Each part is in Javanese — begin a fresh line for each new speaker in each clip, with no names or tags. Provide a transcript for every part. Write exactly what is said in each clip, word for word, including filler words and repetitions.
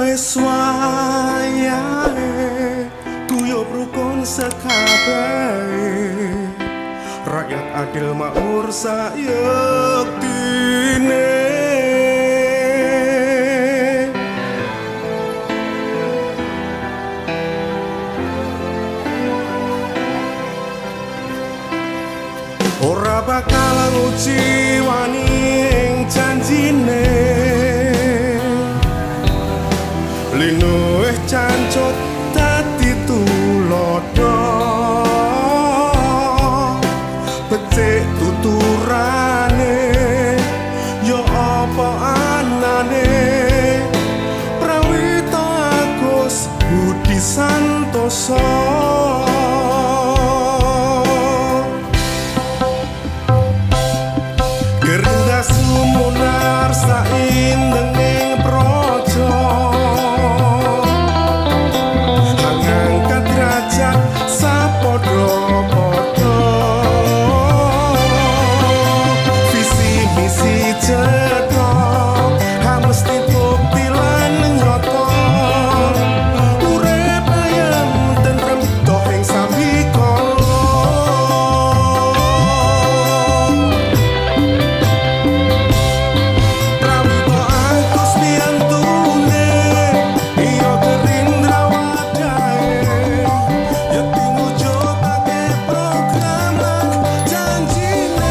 wis wayahe guyub rukun sekabehe rakyat adil makmur sayektine ora bakal nguji wani ing janjine linuh cancut dadi tulodo becik tuturane yo apa anane Prawito Agus Budi Santoso Gerinda sumunar saindeng ing praja hangangkat derajat sapadha-padha visi misi cetha mesti bukti lan nyata urip ayem tentrem doh ing sambikala Prawito Agus piantune iya Gerindra wadahe yekti ngujudake program lan janjine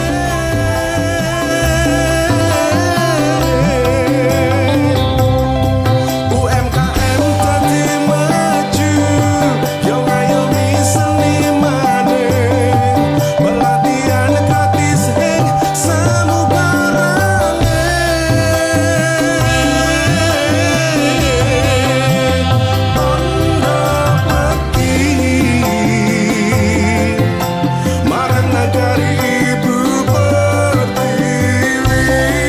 U M K M dadi maju yo ngayomi senimane pelatihan gratis ing samubarane tondo peki marang nagari ibu pertiwi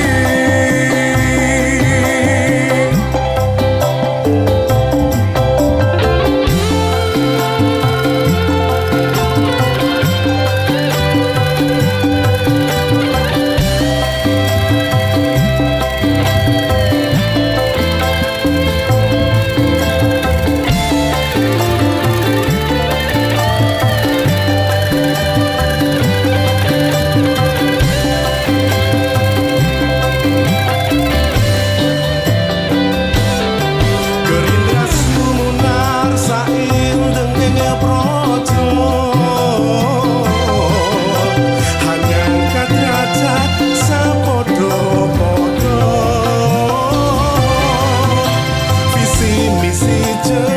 Gerindra sumunar saindeng ing praja hangangkat derajat sapadha-padha visi misi